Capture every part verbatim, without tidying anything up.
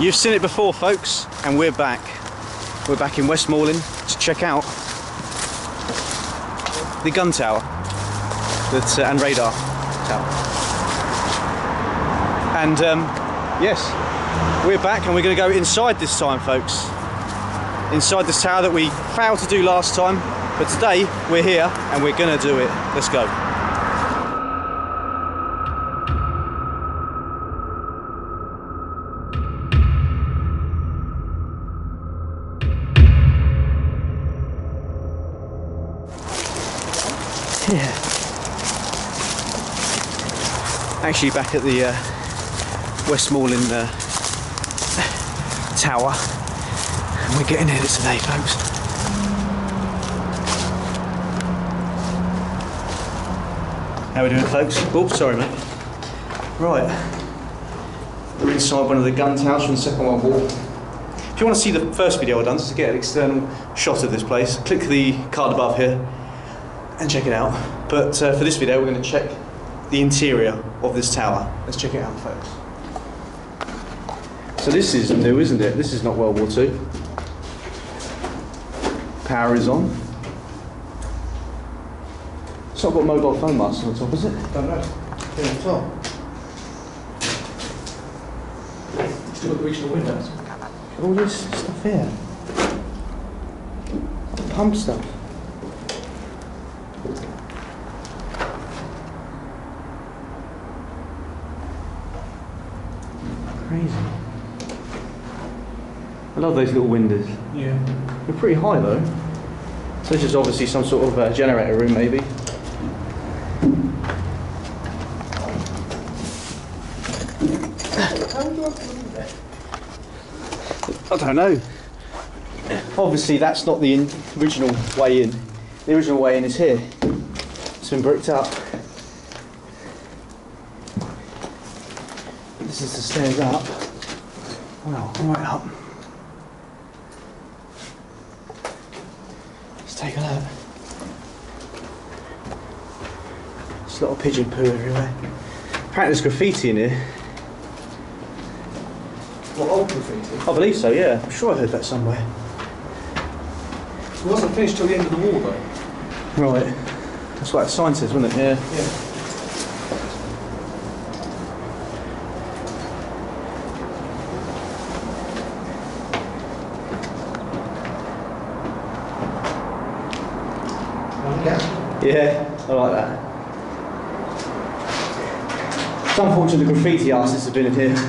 You've seen it before, folks, and we're back. We're back in Westmoreland to check out the gun tower that, uh, and radar tower. And um, yes, we're back and we're going to go inside this time, folks. Inside this tower that we failed to do last time, but today we're here and we're going to do it. Let's go. Yeah. Actually back at the uh, Westmoreland uh, tower, and we're getting here today, folks. How are we doing, folks? Oh, sorry, mate. Right, we're inside one of the gun towers from the Second World War. If you want to see the first video I done, just to get an external shot of this place, click the card above here and check it out. But uh, for this video, we're going to check the interior of this tower. Let's check it out, folks. So this is new, isn't it? This is not World War Two. Power is on. It's not got mobile phone masts on the top, is it? Don't know. Yeah, on top. Still got the regional windows. All this stuff here. Pump stuff. Crazy. I love those little windows. Yeah. They're pretty high though. So this is obviously some sort of uh, generator room, maybe. How would you open the window? I don't know. Obviously that's not the in original way in. The original way in is here. It's been bricked up. This is the stairs up. Wow, right up. Let's take a look. There's a lot of pigeon poo everywhere. Apparently there's graffiti in here. What, old graffiti? I believe so, yeah. I'm sure I heard that somewhere. It wasn't finished till the end of the war though. Right. That's what that sign says, wasn't it? Yeah. Yeah. Yeah, I like that. It's unfortunate the graffiti artists have been in here.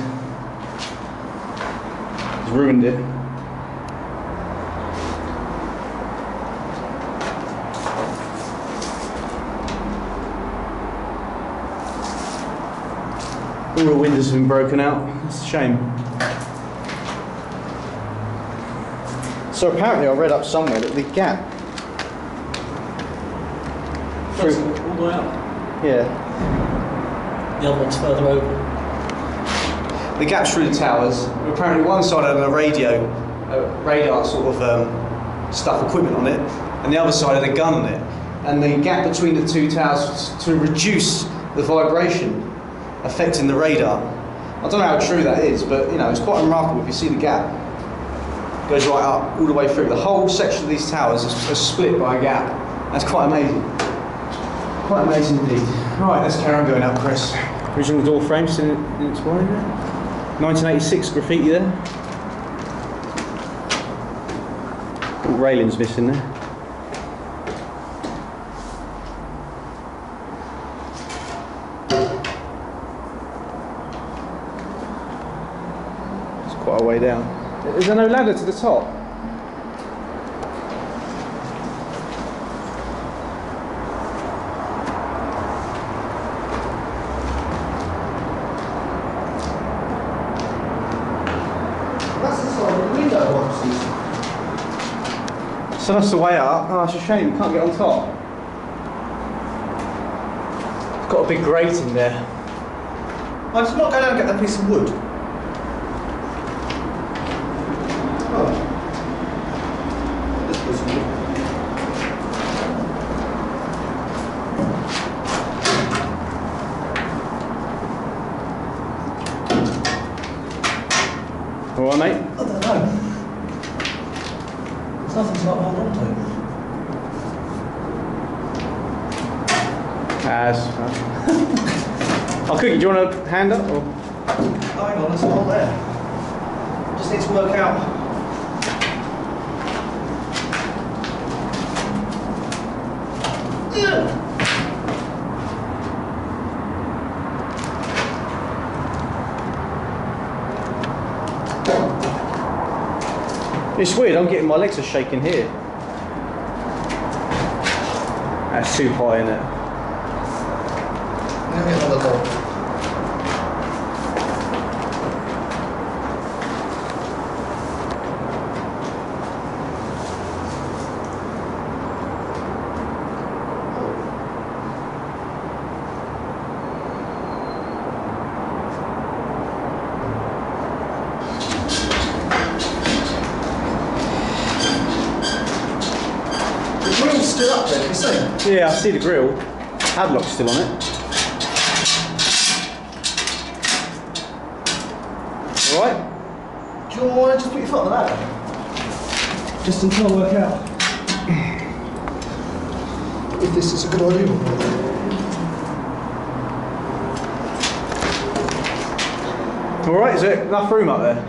It's ruined it. All the windows have been broken out. It's a shame. So apparently I read up somewhere that the gap That's all the way up. Yeah. The other one's further over. The gaps through the towers, apparently one side had a radio, a radar sort of um, stuff, equipment on it, and the other side had a gun on it. And the gap between the two towers was to reduce the vibration affecting the radar. I don't know how true that is, but you know, it's quite remarkable if you see the gap. It goes right up, all the way through. The whole section of these towers is, is split by a gap. That's quite amazing. Quite amazing indeed. Right, let's carry on going up, Chris. Original door frame, still in, in its way there. nineteen eighty-six graffiti there. All railings missing there. It's quite a way down. Is there no ladder to the top? So that's the way up. Oh, it's a shame you can't get on top. It's got a big grate in there. I just not go down and get that piece of wood. Oh. This piece of wood. All right, mate? I don't know. There's nothing to like hold on to. As. I'll cook it. Do you want a hand up? Or? Oh, hang on, there's a lot there. Just need to work out. Yeah. It's weird, I'm getting my legs are shaking here. That's too high, isn't it? Let me get another log. Still up there, can you see? Yeah, I see the grill. Padlock's still on it. Alright? Do you want to just put your foot on that? Just until I work out if this is a good idea or not. Alright, is there enough room up there?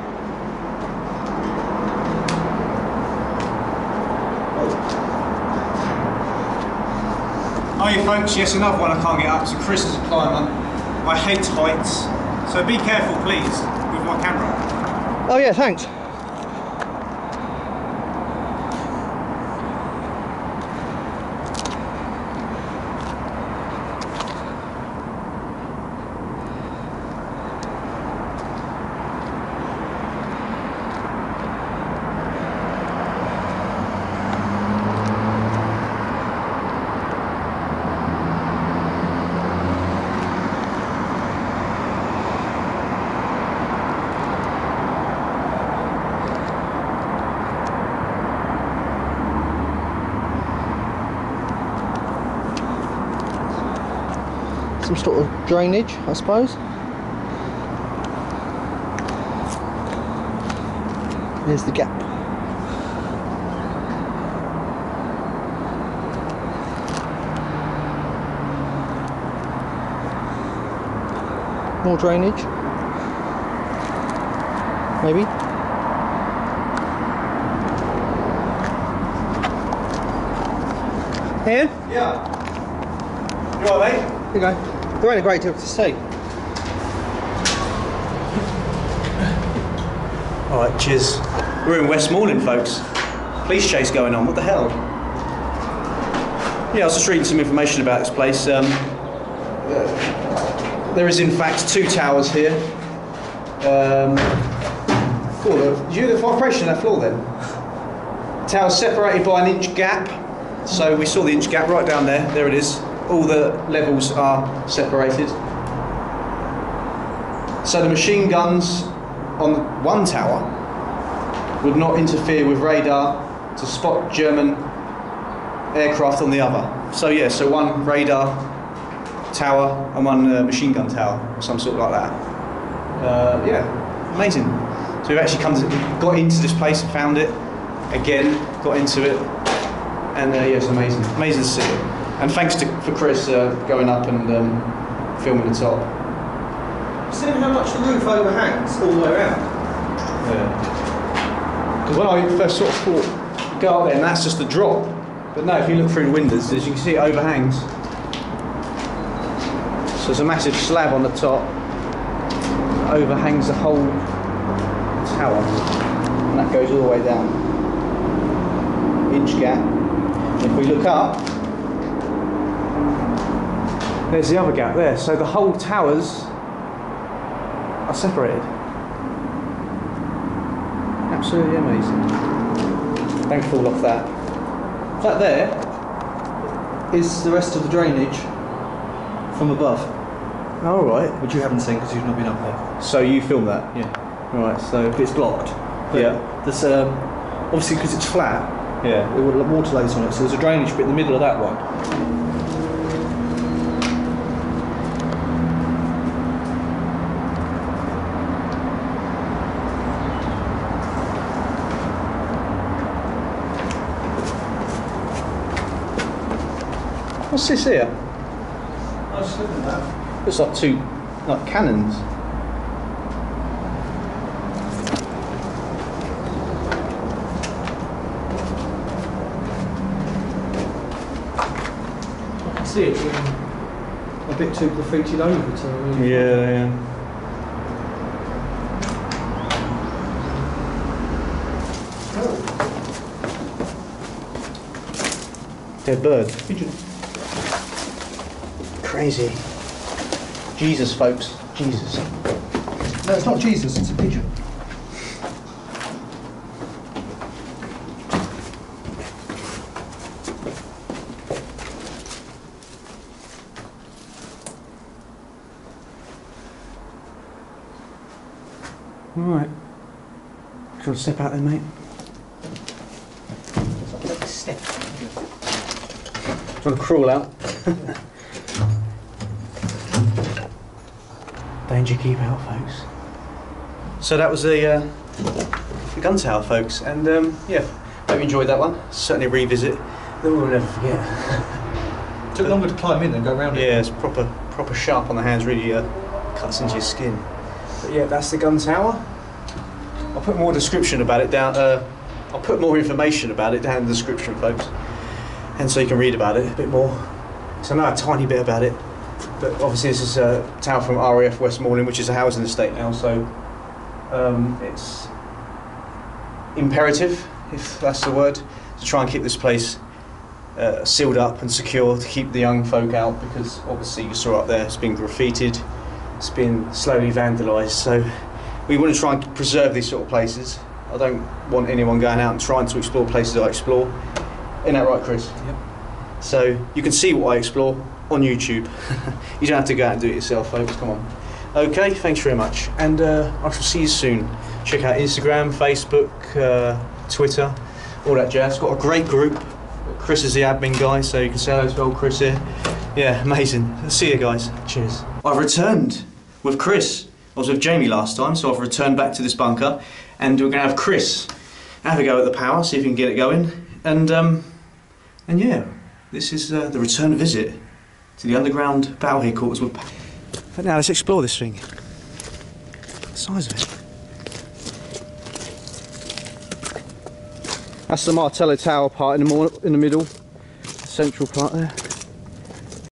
Hiya folks, yes, another one I can't get up, so Chris is a climber. I hate heights, so be careful please with my camera. Oh yeah, thanks. Some sort of drainage, I suppose. There's the gap. More drainage. Maybe. Here? Yeah. You alright, mate? Here you go. There ain't a great deal to see. Alright, cheers. We're in Westmoreland, folks. Police chase going on, what the hell? Yeah, I was just reading some information about this place. Um, uh, there is in fact two towers here. Um, cool, did you do the operation on that floor then? Towers separated by an inch gap. So we saw the inch gap right down there, there it is. All the levels are separated. So the machine guns on one tower would not interfere with radar to spot German aircraft on the other. So yeah, so one radar tower and one uh, machine gun tower, or some sort like that. Uh, yeah, amazing. So we've actually come to, got into this place and found it again, got into it, and uh, yeah, it's amazing, amazing to see it. And thanks to, for Chris uh, going up and um, filming the top. Seeing how much the roof overhangs all the way around. Yeah. Because when I first sort of thought, go up there and that's just the drop. But no, if you look through the windows, as you can see, it overhangs. So there's a massive slab on the top that overhangs the whole tower. And that goes all the way down. Inch gap. And if we look up, there's the other gap there. So the whole towers are separated. Absolutely amazing. Don't fall off that. That there Is the rest of the drainage from above, all right. which you haven't seen because you've not been up there. So you filmed that? Yeah. Right. So It's blocked. But yeah. There's um, obviously because it's flat, Yeah. there were water layers on it, so there's a drainage bit in the middle of that one. What's this here? I was just looking at that. Looks like two, like cannons. I can see it being a bit too graffitied over to really. Yeah, yeah. Dead bird. Pigeon. Crazy. Jesus, folks. Jesus. No, it's not Jesus, it's a pigeon. Alright. Do you want to step out then, mate? Step. Do you want to crawl out? Danger, keep out, folks. So that was the, uh, the gun tower, folks, and um, yeah, hope you enjoyed that one. Certainly revisit. Then we'll never forget. Took longer to climb in than go around it. Yeah, it's proper, proper sharp on the hands. Really uh, cuts into your skin. But yeah, that's the gun tower. I'll put more description about it down. Uh, I'll put more information about it down in the description, folks, and so you can read about it a bit more. So I know a tiny bit about it, but obviously this is a tower from R A F Westmoreland, which is a housing estate now. So um, it's imperative, if that's the word, to try and keep this place uh, sealed up and secure to keep the young folk out, because obviously you saw up there it's been graffitied, it's been slowly vandalised. So we want to try and preserve these sort of places. I don't want anyone going out and trying to explore places I explore. Isn't that right, Chris? Yep. So you can see what I explore on YouTube. You don't have to go out and do it yourself, folks. Come on. Okay, thanks very much, and uh, I shall see you soon. Check out Instagram, Facebook, uh, Twitter, all that jazz. Got a great group. Chris is the admin guy, so you can say hello to old Chris here. Yeah, amazing. See you guys. Cheers. I've returned with Chris. I was with Jamie last time, so I've returned back to this bunker, and we're going to have Chris have a go at the power, see if we can get it going, and um, and yeah, this is uh, the return visit to the underground battle headquarters with. But now let's explore this thing. The size of it. That's the Martello Tower part in the, in the middle, the central part there.